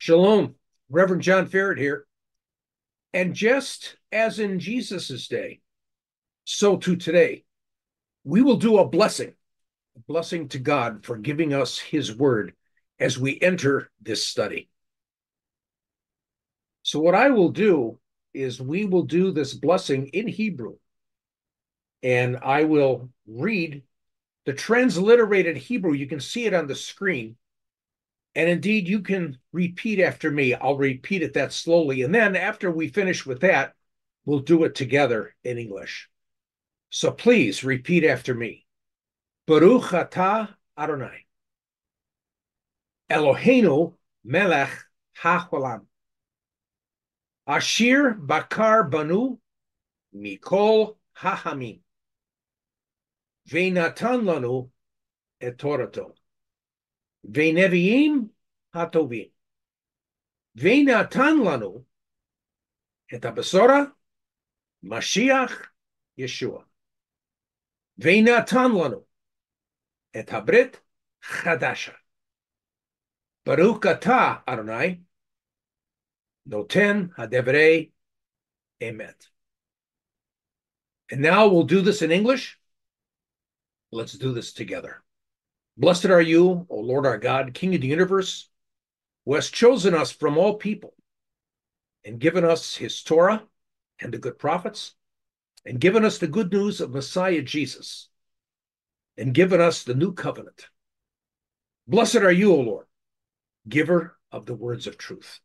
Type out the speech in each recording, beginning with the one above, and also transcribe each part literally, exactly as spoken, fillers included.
Shalom, Reverend John Ferret here. And just as in Jesus's day, so too today, we will do a blessing, a blessing to God for giving us his word as we enter this study. So what I will do is we will do this blessing in Hebrew, and I will read the transliterated Hebrew. You can see it on the screen. And indeed, you can repeat after me. I'll repeat it that slowly. And then after we finish with that, we'll do it together in English. So please repeat after me. Baruch atah Adonai, Eloheinu melech haolam, Asher bakar banu mikol ha'amim, ve'natan lanu et Torato, ve'neviim hatovim, ve'natan lanu et habesora Mashiach Yeshua, ve'natan lanu et habrit chadasha. Baruch atah Adonai noten hadevrei emet. And now we'll do this in English. Let's do this together. Blessed are you, O Lord our God, King of the universe, who has chosen us from all people and given us his Torah and the good prophets, and given us the good news of Messiah Jesus, and given us the new covenant. Blessed are you, O Lord, giver of the words of truth.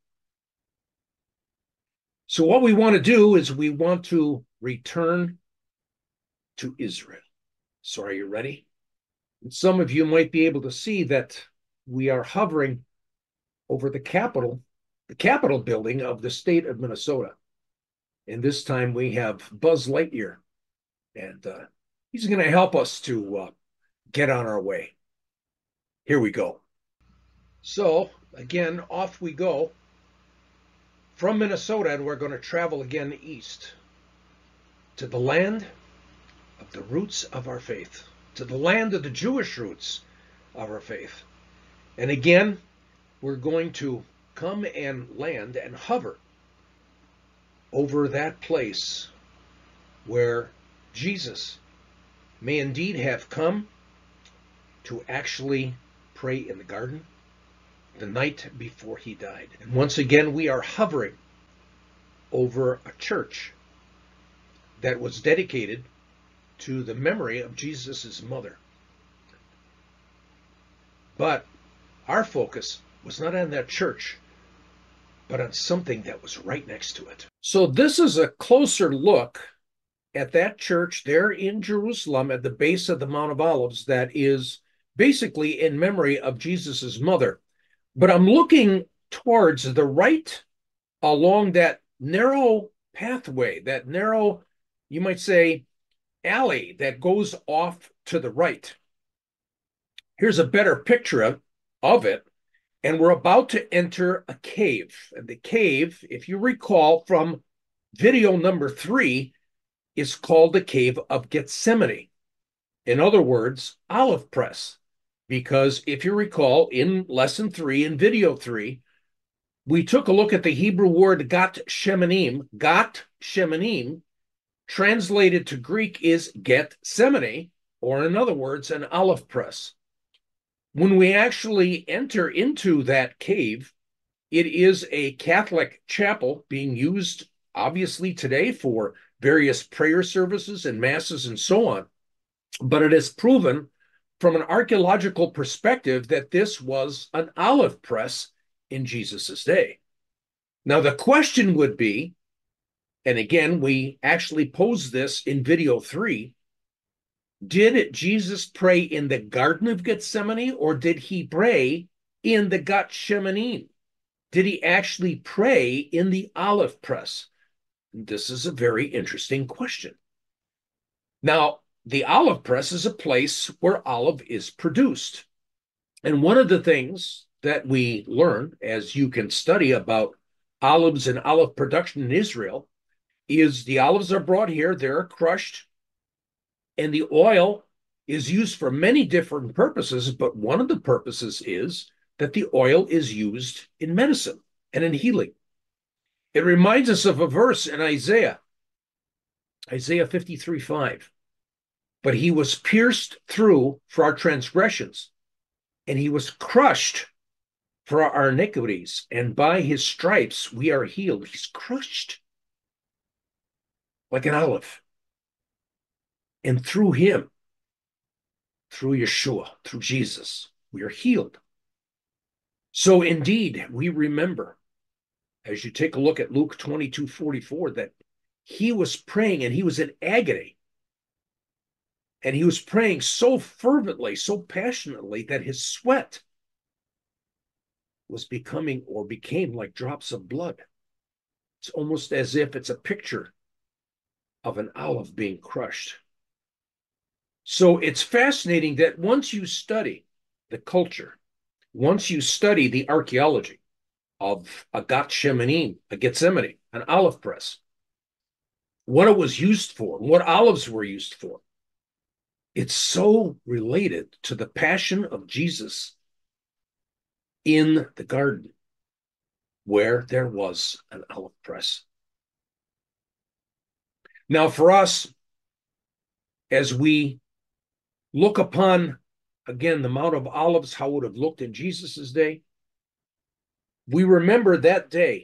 So what we want to do is we want to return to Israel. So are you ready? And some of you might be able to see that we are hovering over the Capitol, the Capitol building of the state of Minnesota. And this time we have Buzz Lightyear, and uh, he's going to help us to uh, get on our way. Here we go. So again, off we go from Minnesota, and we're going to travel again east to the land of the roots of our faith, to the land of the Jewish roots of our faith. And again, we're going to come and land and hover over that place where Jesus may indeed have come to actually pray in the garden the night before he died. And once again, we are hovering over a church that was dedicated to the memory of Jesus's mother. But our focus was not on that church, but on something that was right next to it. So this is a closer look at that church there in Jerusalem at the base of the Mount of Olives that is basically in memory of Jesus's mother. But I'm looking towards the right along that narrow pathway, that narrow, you might say, alley that goes off to the right. Here's a better picture of, of it. And we're about to enter a cave. And the cave, if you recall from video number three, is called the Cave of Gethsemane. In other words, olive press. Because if you recall, in lesson three, in video three, we took a look at the Hebrew word gat shemanim. Gat shemanim, translated to Greek, is Gethsemane, or in other words, an olive press. When we actually enter into that cave, it is a Catholic chapel being used, obviously, today for various prayer services and masses and so on. But it is proven from an archaeological perspective that this was an olive press in Jesus's day. Now, the question would be, and again, we actually posed this in video three, did Jesus pray in the Garden of Gethsemane, or did he pray in the Gat Shemanim? Did he actually pray in the olive press? This is a very interesting question. Now, the olive press is a place where olive is produced. And one of the things that we learn, as you can study about olives and olive production in Israel, is the olives are brought here, they're crushed, and the oil is used for many different purposes, but one of the purposes is that the oil is used in medicine. and in healing. It reminds us of a verse in Isaiah, Isaiah fifty-three five. But he was pierced through for our transgressions, and he was crushed for our iniquities, and by his stripes we are healed. He's crushed like an olive. And through him, through Yeshua, through Jesus, we are healed. So indeed, we remember, as you take a look at Luke twenty-two forty-four, that he was praying and he was in agony. And he was praying so fervently, so passionately, that his sweat was becoming or became like drops of blood. It's almost as if it's a picture of an olive being crushed. So it's fascinating that once you study the culture, once you study the archaeology of a Gat Shemanim, a Gethsemane, an olive press, what it was used for, what olives were used for, it's so related to the passion of Jesus in the garden, where there was an olive press. Now, for us, as we look upon, again, the Mount of Olives, how it would have looked in Jesus's day, we remember that day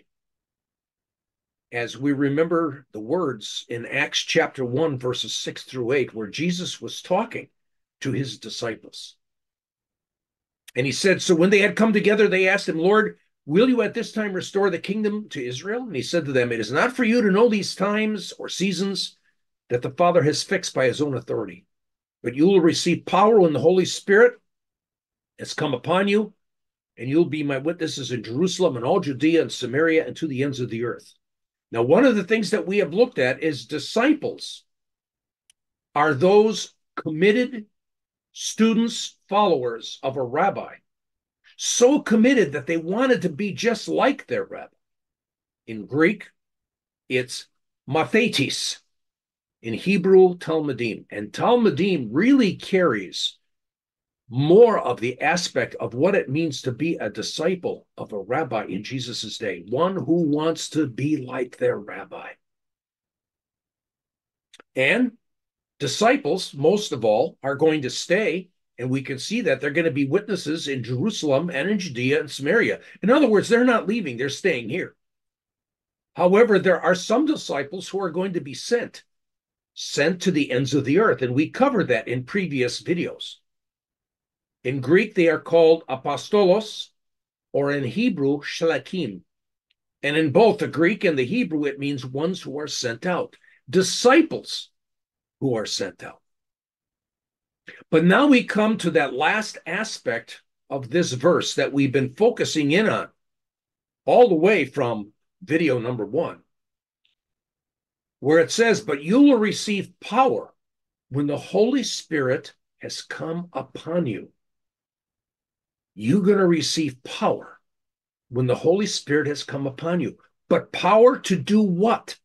as we remember the words in Acts chapter one, verses six through eight, where Jesus was talking to his disciples. And he said, so when they had come together, they asked him, Lord, will you at this time restore the kingdom to Israel? And he said to them, it is not for you to know these times or seasons that the Father has fixed by his own authority, but you will receive power when the Holy Spirit has come upon you, and you'll be my witnesses in Jerusalem and all Judea and Samaria and to the ends of the earth. Now, one of the things that we have looked at is disciples are those committed students, followers of a rabbi, so committed that they wanted to be just like their rabbi. In Greek, it's mathetes. In Hebrew, talmudim. And talmudim really carries more of the aspect of what it means to be a disciple of a rabbi in Jesus's day, one who wants to be like their rabbi. And disciples, most of all, are going to stay, and we can see that they're going to be witnesses in Jerusalem and in Judea and Samaria. In other words, they're not leaving, they're staying here. However, there are some disciples who are going to be sent, sent to the ends of the earth, and we covered that in previous videos. In Greek, they are called apostolos, or in Hebrew, shalakim. And in both the Greek and the Hebrew, it means ones who are sent out, disciples who are sent out. But now we come to that last aspect of this verse that we've been focusing in on all the way from video number one, where it says, but you will receive power when the Holy Spirit has come upon you. You're going to receive power when the Holy Spirit has come upon you. But power to do what?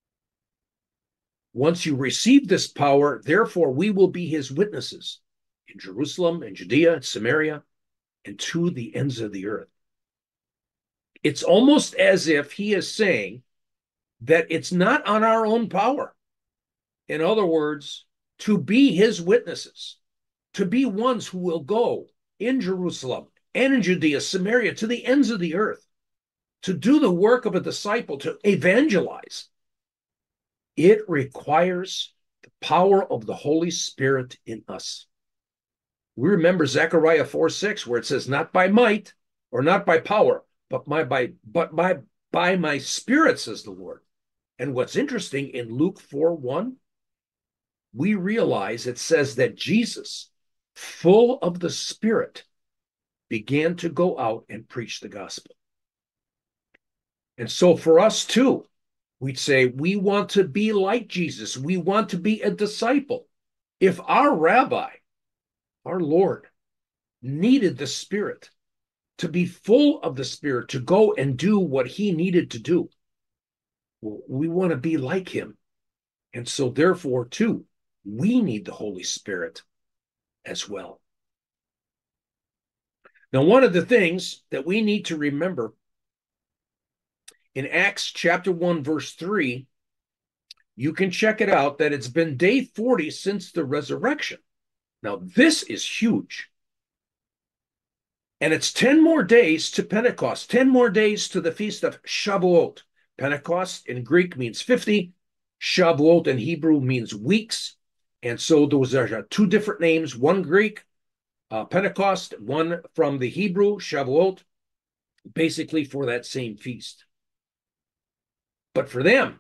Once you receive this power, therefore, we will be his witnesses in Jerusalem and Judea and Samaria and to the ends of the earth. It's almost as if he is saying that it's not on our own power. In other words, to be his witnesses, to be ones who will go in Jerusalem and in Judea, Samaria, to the ends of the earth, to do the work of a disciple, to evangelize. It requires the power of the Holy Spirit in us. We remember Zechariah four six, where it says, not by might or not by power, but my, by, but by, by my spirit, says the Lord. And what's interesting, in Luke four one, we realize it says that Jesus, full of the Spirit, began to go out and preach the gospel. And so for us too, we'd say we want to be like Jesus. We want to be a disciple. If our rabbi, our Lord, needed the Spirit, to be full of the Spirit, to go and do what he needed to do, well, we want to be like him. And so therefore too, we need the Holy Spirit as well. Now, one of the things that we need to remember in Acts chapter one, verse three, you can check it out that it's been day forty since the resurrection. Now, this is huge. And it's ten more days to Pentecost, ten more days to the feast of Shavuot. Pentecost in Greek means fifty. Shavuot in Hebrew means weeks. And so those are two different names, one Greek, uh, Pentecost, one from the Hebrew, Shavuot, basically for that same feast. But for them,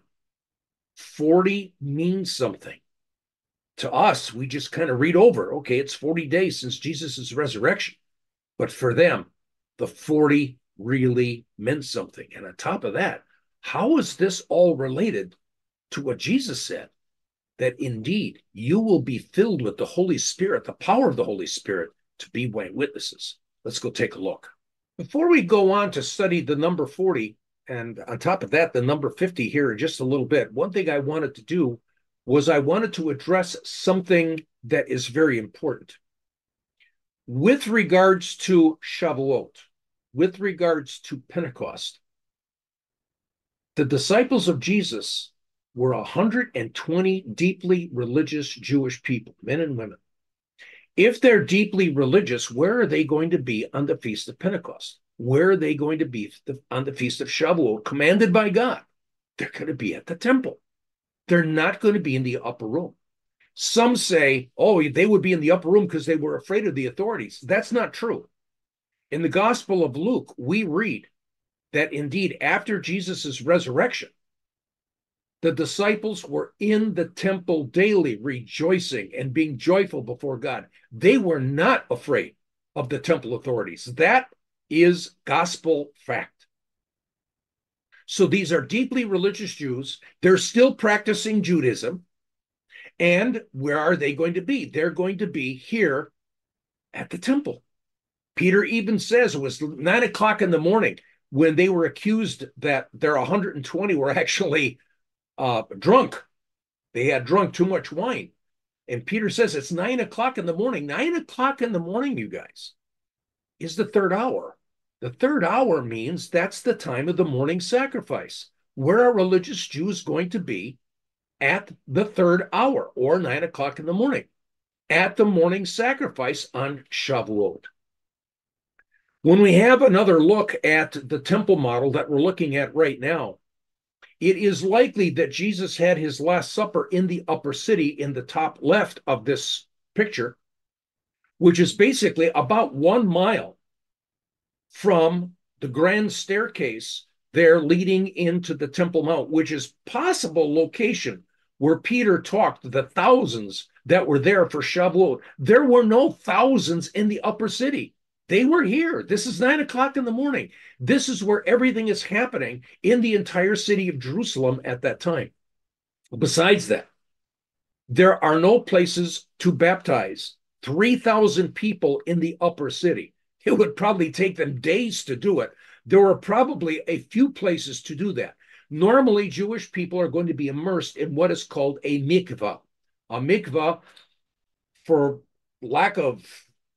forty means something. To us, we just kind of read over, okay, it's forty days since Jesus' resurrection. But for them, the forty really meant something. And on top of that, how is this all related to what Jesus said? That indeed you will be filled with the Holy Spirit, the power of the Holy Spirit, to be my witnesses. Let's go take a look. Before we go on to study the number forty, and on top of that, the number fifty here in just a little bit, one thing I wanted to do was I wanted to address something that is very important. With regards to Shavuot, with regards to Pentecost, the disciples of Jesus were one hundred twenty deeply religious Jewish people, men and women. If they're deeply religious, where are they going to be on the Feast of Pentecost? Where are they going to be on the Feast of Shavuot, commanded by God? They're going to be at the temple. They're not going to be in the upper room. Some say, oh, they would be in the upper room because they were afraid of the authorities. That's not true. In the Gospel of Luke, we read that indeed after Jesus' resurrection, the disciples were in the temple daily, rejoicing and being joyful before God. They were not afraid of the temple authorities. That is gospel fact. So these are deeply religious Jews. They're still practicing Judaism. And where are they going to be? They're going to be here at the temple. Peter even says it was nine o'clock in the morning when they were accused that their one hundred twenty were actually uh, drunk. They had drunk too much wine. And Peter says it's nine o'clock in the morning. Nine o'clock in the morning, you guys, is the third hour. The third hour means that's the time of the morning sacrifice. Where are religious Jews going to be? At the third hour, or nine o'clock in the morning, at the morning sacrifice on Shavuot. When we have another look at the temple model that we're looking at right now, it is likely that Jesus had his Last Supper in the upper city in the top left of this picture, which is basically about one mile from the grand staircase there leading into the Temple Mount, which is possible location where Peter talked to the thousands that were there for Shavuot. There were no thousands in the upper city. They were here. This is nine o'clock in the morning. This is where everything is happening in the entire city of Jerusalem at that time. Besides that, there are no places to baptize three thousand people in the upper city. It would probably take them days to do it. There were probably a few places to do that. Normally, Jewish people are going to be immersed in what is called a mikvah. A mikvah, for lack of,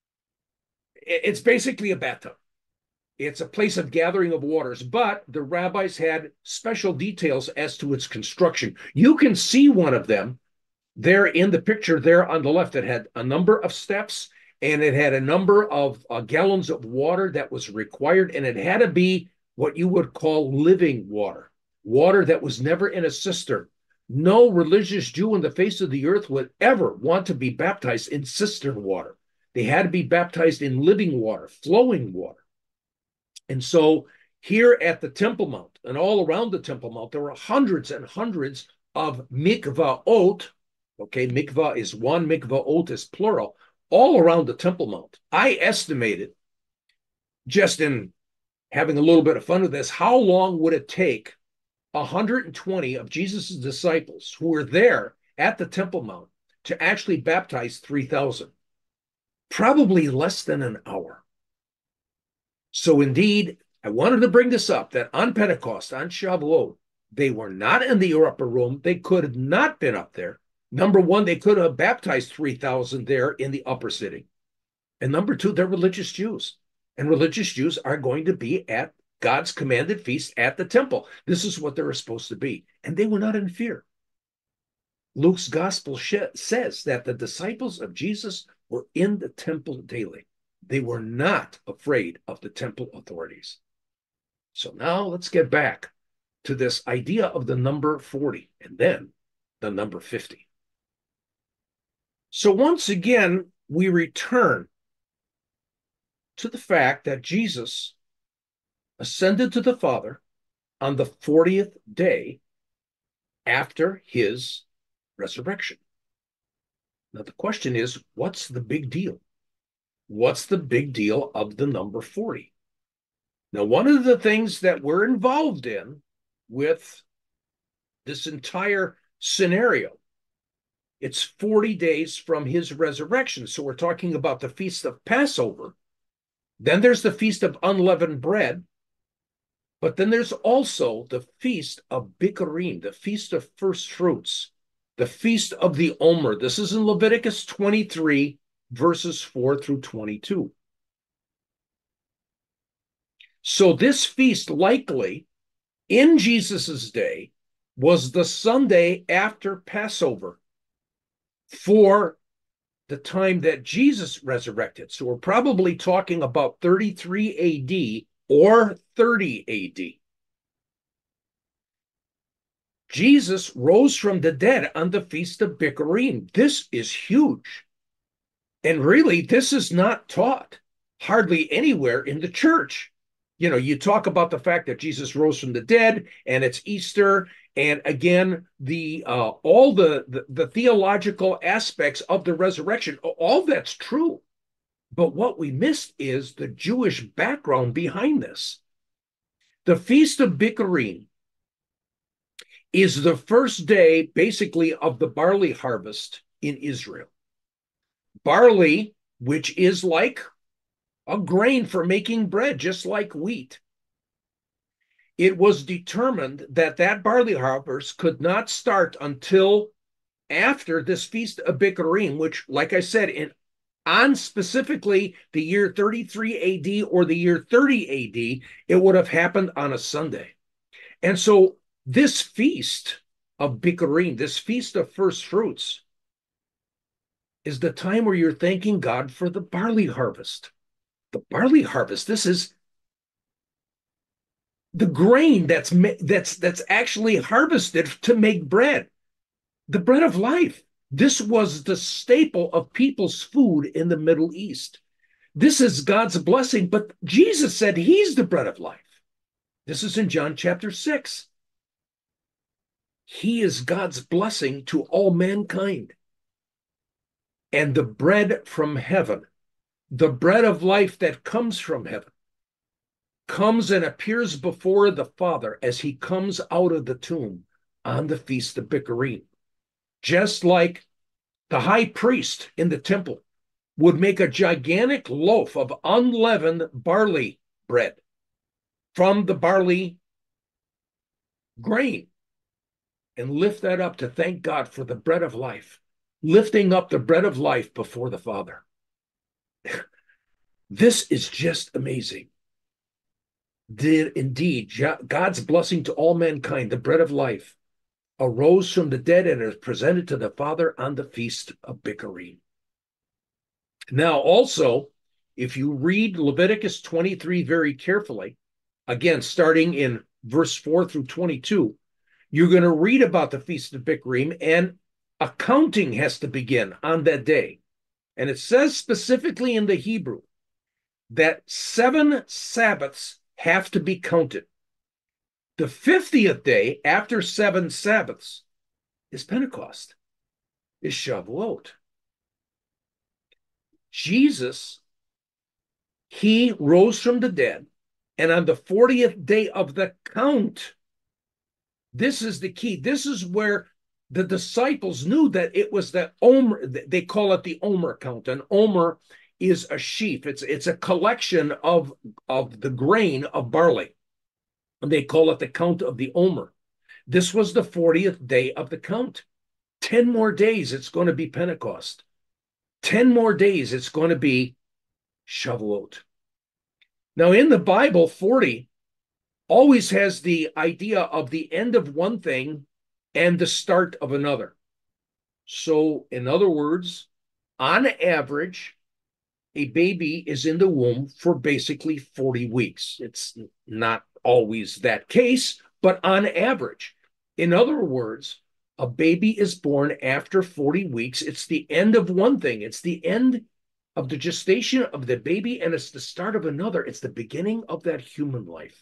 it's basically a bathtub. It's a place of gathering of waters, but the rabbis had special details as to its construction. You can see one of them there in the picture there on the left. It had a number of steps, and it had a number of uh, gallons of water that was required, and it had to be what you would call living water, water that was never in a cistern. No religious Jew on the face of the earth would ever want to be baptized in cistern water. They had to be baptized in living water, flowing water. And so here at the Temple Mount and all around the Temple Mount, there were hundreds and hundreds of mikvaot. Okay, mikvah is one, mikvaot is plural, all around the Temple Mount. I estimated, just in having a little bit of fun with this, how long would it take one hundred twenty of Jesus' disciples who were there at the Temple Mount to actually baptize three thousand? Probably less than an hour. So indeed, I wanted to bring this up, that on Pentecost, on Shavuot, they were not in the upper room. They could have not been up there. Number one, they could have baptized three thousand there in the upper city. And number two, they're religious Jews. And religious Jews are going to be at God's commanded feast at the temple. This is what they were supposed to be. And they were not in fear. Luke's gospel says that the disciples of Jesus were in the temple daily. They were not afraid of the temple authorities. So now let's get back to this idea of the number forty and then the number fifty. So once again, we return to the fact that Jesus ascended to the Father on the fortieth day after his resurrection. Now, the question is, what's the big deal? What's the big deal of the number forty? Now, one of the things that we're involved in with this entire scenario, it's forty days from his resurrection. So we're talking about the Feast of Passover. Then there's the Feast of Unleavened Bread. But then there's also the Feast of Bikurim, the Feast of First Fruits, the Feast of the Omer. This is in Leviticus twenty-three, verses four through twenty-two. So this feast likely in Jesus's day was the Sunday after Passover for the time that Jesus resurrected. So we're probably talking about thirty-three A D or thirty A D. Jesus rose from the dead on the Feast of Bikurim. This is huge. And really, this is not taught hardly anywhere in the church. You know, you talk about the fact that Jesus rose from the dead, and it's Easter, and again, the uh, all the, the, the theological aspects of the resurrection, all that's true. But what we missed is the Jewish background behind this. The Feast of Bikurim is the first day, basically, of the barley harvest in Israel. Barley, which is like a grain for making bread, just like wheat. It was determined that that barley harvest could not start until after this Feast of Bikurim, which, like I said, in on specifically the year thirty-three A D or the year thirty A D, it would have happened on a Sunday. And so this Feast of Bikurim, this Feast of First Fruits, is the time where you're thanking God for the barley harvest. The barley harvest, this is the grain that's, that's, that's actually harvested to make bread, the bread of life. This was the staple of people's food in the Middle East. This is God's blessing, but Jesus said he's the bread of life. This is in John chapter six. He is God's blessing to all mankind. And the bread from heaven, the bread of life that comes from heaven, comes and appears before the Father as he comes out of the tomb on the Feast of Bikurim. Just like the high priest in the temple would make a gigantic loaf of unleavened barley bread from the barley grain and lift that up to thank God for the bread of life, lifting up the bread of life before the Father. This is just amazing. Did indeed God's blessing to all mankind, the bread of life, arose from the dead and is presented to the Father on the Feast of Bikurim. Now, also, if you read Leviticus twenty-three very carefully, again, starting in verse four through twenty-two, you're going to read about the Feast of Bikurim, and accounting has to begin on that day. And it says specifically in the Hebrew that seven Sabbaths have to be counted. The fiftieth day after seven Sabbaths is Pentecost, is Shavuot. Jesus, he rose from the dead, and on the fortieth day of the count, this is the key. This is where the disciples knew that it was the Omer, they call it the Omer count. An Omer is a sheaf. It's, it's a collection of, of the grain of barley. And they call it the count of the Omer. This was the fortieth day of the count. Ten more days, it's going to be Pentecost. Ten more days, it's going to be Shavuot. Now, in the Bible, forty always has the idea of the end of one thing and the start of another. So, in other words, on average, a baby is in the womb for basically forty weeks. It's not always that case, but on average. In other words, a baby is born after forty weeks. It's the end of one thing. It's the end of the gestation of the baby, and it's the start of another. It's the beginning of that human life.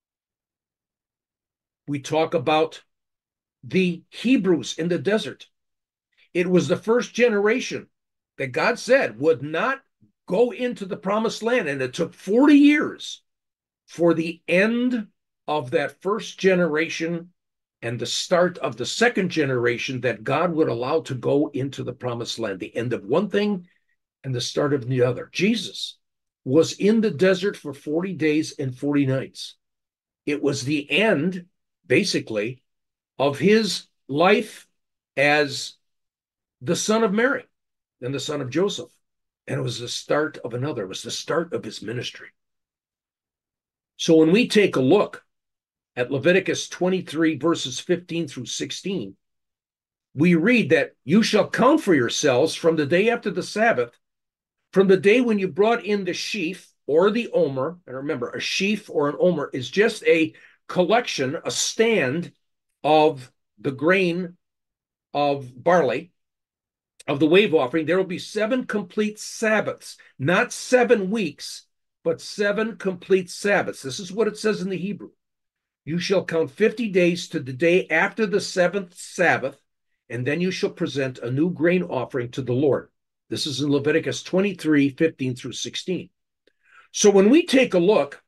We talk about the Hebrews in the desert. It was the first generation that God said would not go into the promised land. And it took forty years for the end of that first generation and the start of the second generation that God would allow to go into the promised land. The end of one thing and the start of the other. Jesus was in the desert for forty days and forty nights. It was the end, basically, of his life as the son of Mary and the son of Joseph. And it was the start of another. It was the start of his ministry. So when we take a look at Leviticus twenty-three, verses fifteen through sixteen, we read that you shall count for yourselves from the day after the Sabbath, from the day when you brought in the sheaf or the omer. And remember, a sheaf or an omer is just a collection, a stand of the grain of barley, of the wave offering. There will be seven complete Sabbaths, not seven weeks, but seven complete Sabbaths. This is what it says in the Hebrew. You shall count fifty days to the day after the seventh Sabbath, and then you shall present a new grain offering to the Lord. This is in Leviticus twenty-three, fifteen through sixteen. So when we take a look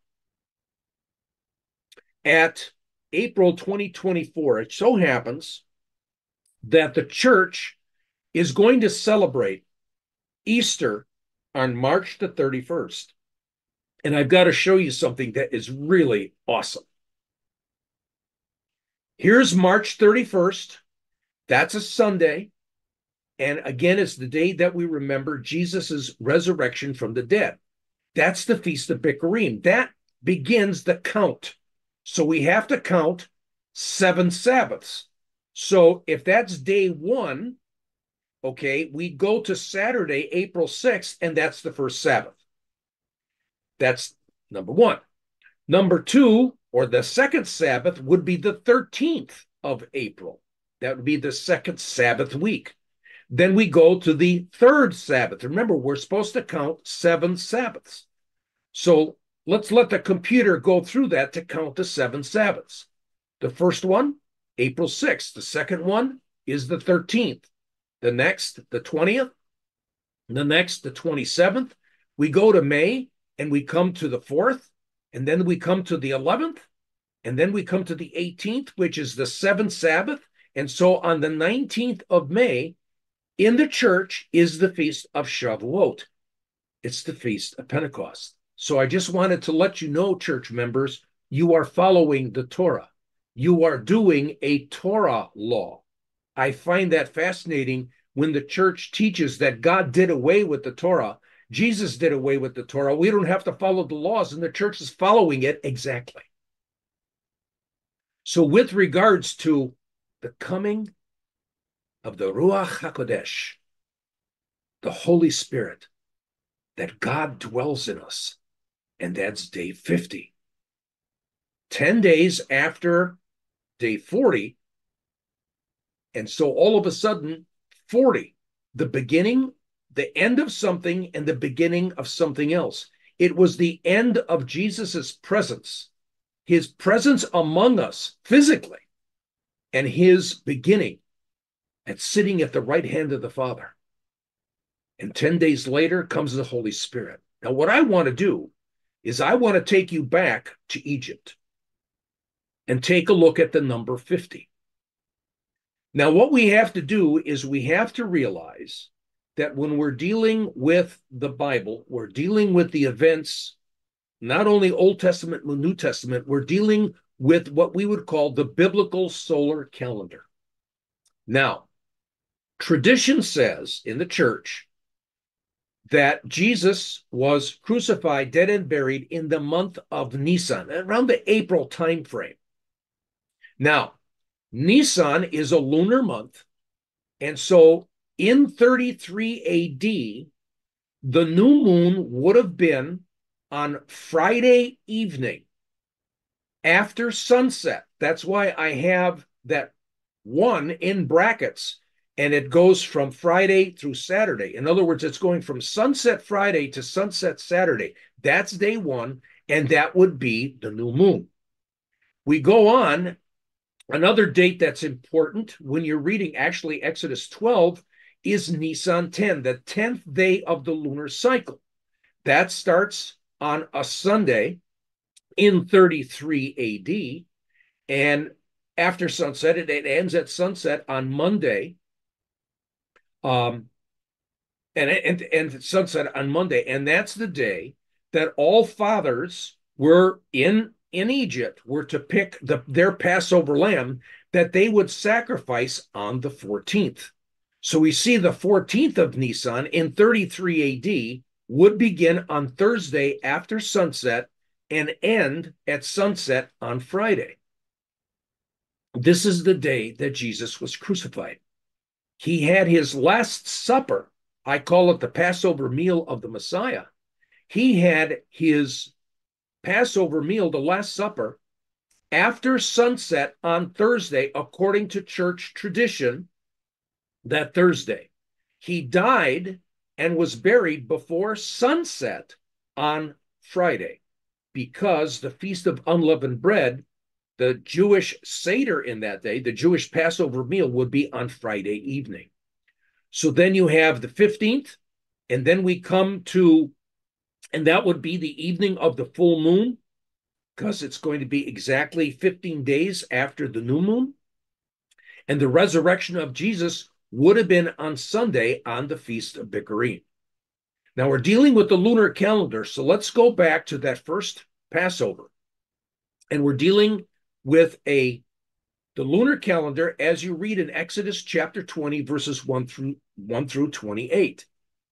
at April twenty twenty-four, it so happens that the church is going to celebrate Easter on March the thirty-first. And I've got to show you something that is really awesome. Here's March thirty-first. That's a Sunday. And again, it's the day that we remember Jesus's resurrection from the dead. That's the Feast of Bikurim. That begins the count. So we have to count seven Sabbaths. So if that's day one, okay, we go to Saturday, April sixth, and that's the first Sabbath. That's number one. Number two, or the second Sabbath, would be the thirteenth of April. That would be the second Sabbath week. Then we go to the third Sabbath. Remember, we're supposed to count seven Sabbaths. So let's let the computer go through that to count the seven Sabbaths. The first one, April sixth. The second one is the thirteenth. The next, the twentieth. The next, the twenty-seventh. We go to May, and we come to the fourth. And then we come to the eleventh. And then we come to the eighteenth, which is the seventh Sabbath. And so on the nineteenth of May, in the church is the Feast of Shavuot. It's the Feast of Pentecost. So I just wanted to let you know, church members, you are following the Torah. You are doing a Torah law. I find that fascinating when the church teaches that God did away with the Torah. Jesus did away with the Torah. We don't have to follow the laws, and the church is following it exactly. So with regards to the coming of the Ruach HaKodesh, the Holy Spirit, that God dwells in us, and that's day fifty. ten days after day forty, and so all of a sudden, forty, the beginning, the end of something and the beginning of something else. It was the end of Jesus's presence, his presence among us physically, and his beginning at sitting at the right hand of the Father. And ten days later comes the Holy Spirit. Now, what I want to do is I want to take you back to Egypt and take a look at the number fifty. Now, what we have to do is we have to realize that when we're dealing with the Bible, we're dealing with the events, not only Old Testament but New Testament, we're dealing with what we would call the biblical solar calendar. Now, tradition says in the church that Jesus was crucified, dead, and buried in the month of Nisan, around the April time frame. Now, Nisan is a lunar month, and so in thirty-three A D, the new moon would have been on Friday evening after sunset. That's why I have that one in brackets, and it goes from Friday through Saturday. In other words, it's going from sunset Friday to sunset Saturday. That's day one, and that would be the new moon. We go on. Another date that's important when you're reading actually Exodus twelve is Nisan ten, the tenth day of the lunar cycle. That starts on a Sunday in thirty-three A D, and after sunset, it, it ends at sunset on Monday, um, and, and, and sunset on Monday, and that's the day that all fathers were in in Egypt were to pick the, their Passover lamb that they would sacrifice on the fourteenth. So we see the fourteenth of Nisan in thirty-three A D would begin on Thursday after sunset and end at sunset on Friday. This is the day that Jesus was crucified. He had his last supper. I call it the Passover meal of the Messiah. He had his Passover meal, the Last Supper, after sunset on Thursday, according to church tradition, that Thursday. He died and was buried before sunset on Friday, because the Feast of Unleavened Bread, the Jewish Seder in that day, the Jewish Passover meal, would be on Friday evening. So then you have the fifteenth, and then we come to and that would be the evening of the full moon, because it's going to be exactly fifteen days after the new moon. And the resurrection of Jesus would have been on Sunday on the Feast of Bikurim. Now we're dealing with the lunar calendar, so let's go back to that first Passover. And we're dealing with a the lunar calendar as you read in Exodus chapter twenty, verses one through one through twenty-eight.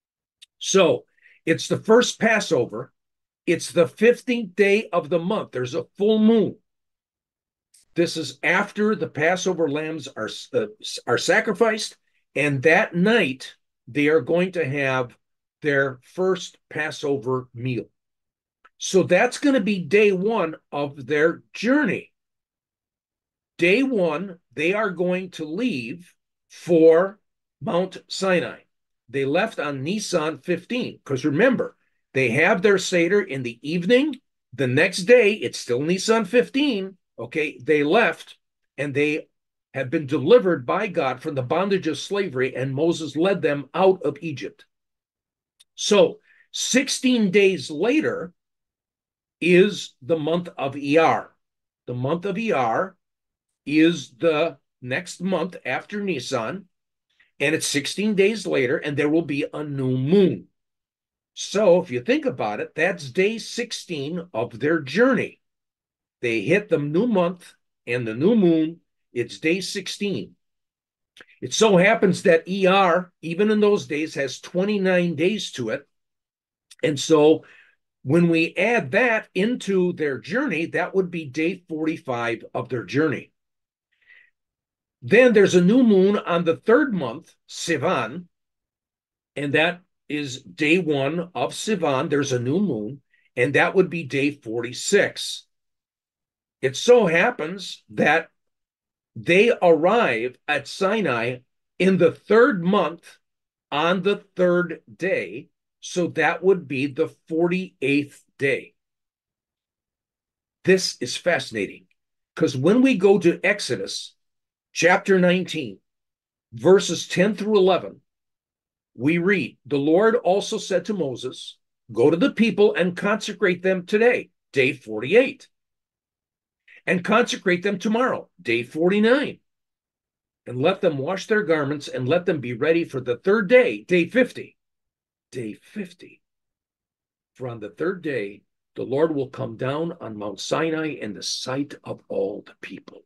So it's the first Passover. It's the fifteenth day of the month. There's a full moon. This is after the Passover lambs are, uh, are sacrificed, and that night they are going to have their first Passover meal. So that's going to be day one of their journey. Day one, they are going to leave for Mount Sinai. They left on Nisan fifteen, because remember, they have their Seder in the evening. The next day, it's still Nisan fifteen. Okay, they left, and they have been delivered by God from the bondage of slavery, and Moses led them out of Egypt. So sixteen days later is the month of Iyar. The month of Iyar is the next month after Nisan, and it's sixteen days later, and there will be a new moon. So if you think about it, that's day sixteen of their journey. They hit the new month and the new moon. It's day sixteen. It so happens that Iyar, even in those days, has twenty-nine days to it. And so when we add that into their journey, that would be day forty-five of their journey. Then there's a new moon on the third month, Sivan, and that is day one of Sivan. There's a new moon, and that would be day forty-six. It so happens that they arrive at Sinai in the third month on the third day, so that would be the forty-eighth day. This is fascinating, because when we go to Exodus chapter nineteen, verses ten through eleven, we read, "The Lord also said to Moses, go to the people and consecrate them today, day forty-eight, and consecrate them tomorrow, day forty-nine, and let them wash their garments and let them be ready for the third day, day fifty. Day fifty. For on the third day, the Lord will come down on Mount Sinai in the sight of all the people."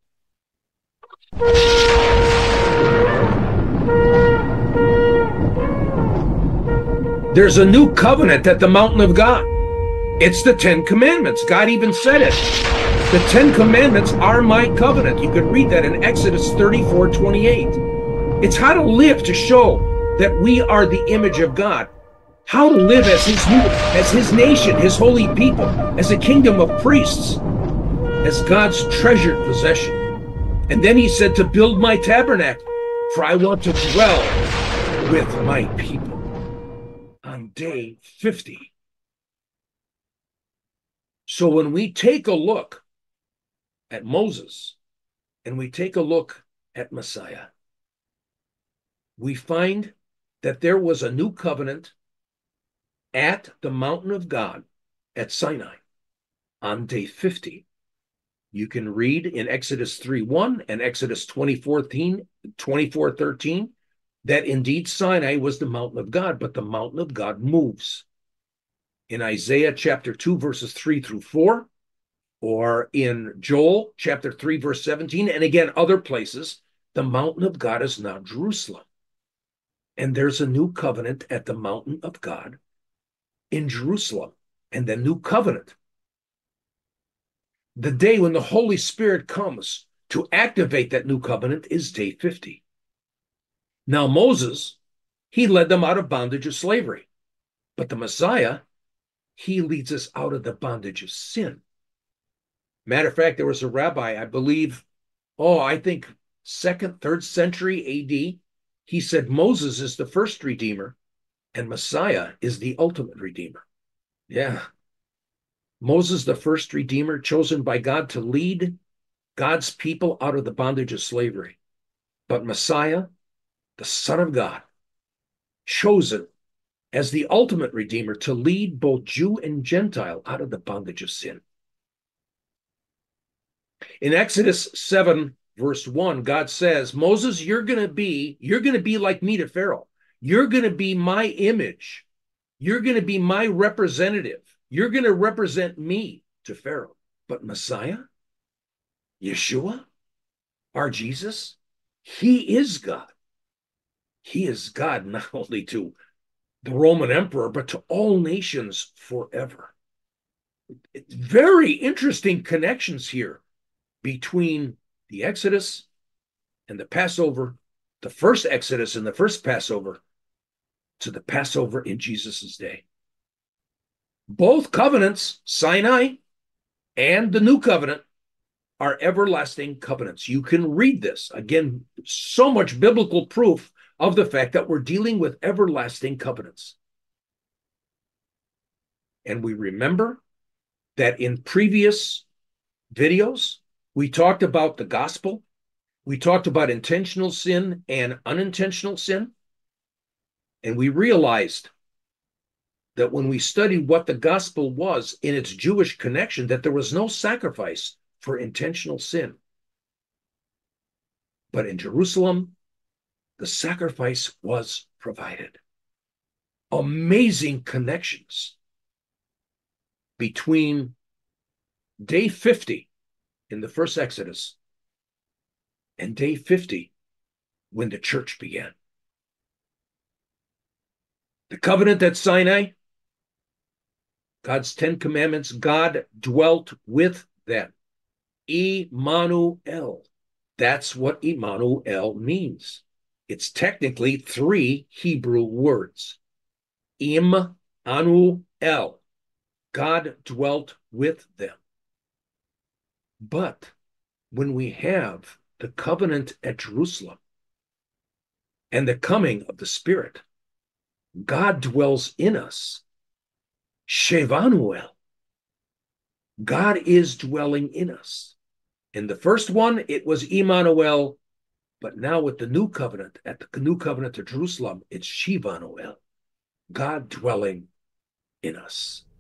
There's a new covenant at the mountain of God. It's the Ten Commandments. God even said it. The Ten Commandments are my covenant. You can read that in Exodus thirty-four twenty-eight. It's how to live to show that we are the image of God. How to live as his, as his nation, his holy people, as a kingdom of priests, as God's treasured possession. And then he said to build my tabernacle, for I want to dwell with my people. On day fifty. So when we take a look at Moses and we take a look at Messiah, we find that there was a new covenant at the mountain of God at Sinai on day fifty. You can read in Exodus three one and Exodus twenty-four thirteen that indeed Sinai was the mountain of God, but the mountain of God moves. In Isaiah chapter two, verses three through four, or in Joel chapter three, verse seventeen, and again, other places, the mountain of God is now Jerusalem. And there's a new covenant at the mountain of God in Jerusalem, and the new covenant. The day when the Holy Spirit comes to activate that new covenant is day fifty. Now, Moses, he led them out of bondage of slavery, but the Messiah, he leads us out of the bondage of sin. Matter of fact, there was a rabbi, I believe, oh, I think second, third century A D. He said Moses is the first redeemer and Messiah is the ultimate redeemer. Yeah. Moses, the first redeemer, chosen by God to lead God's people out of the bondage of slavery. But Messiah, the Son of God, chosen as the ultimate redeemer to lead both Jew and Gentile out of the bondage of sin. In Exodus seven, verse one, God says, Moses, you're going to be, you're going to be like me to Pharaoh. You're going to be my image. You're going to be my representative. You're going to represent me to Pharaoh. But Messiah, Yeshua, our Jesus, he is God. He is God not only to the Roman emperor, but to all nations forever. It's very interesting connections here between the Exodus and the Passover, the first Exodus and the first Passover, to the Passover in Jesus' day. Both covenants, Sinai and the new covenant, are everlasting covenants. You can read this. Again, so much biblical proof of the fact that we're dealing with everlasting covenants. And we remember that in previous videos, we talked about the gospel. We talked about intentional sin and unintentional sin. And we realized that when we studied what the gospel was in its Jewish connection, that there was no sacrifice for intentional sin. But in Jerusalem, the sacrifice was provided. Amazing connections between day fifty in the first Exodus and day fifty when the church began. The covenant at Sinai, God's Ten Commandments, God dwelt with them. Immanuel. That's what Immanuel means. It's technically three Hebrew words. Immanuel. God dwelt with them. But when we have the covenant at Jerusalem and the coming of the Spirit, God dwells in us. Shevanuel. God is dwelling in us. In the first one, it was Immanuel, but now with the new covenant, at the new covenant of Jerusalem, it's Shevanuel, God dwelling in us.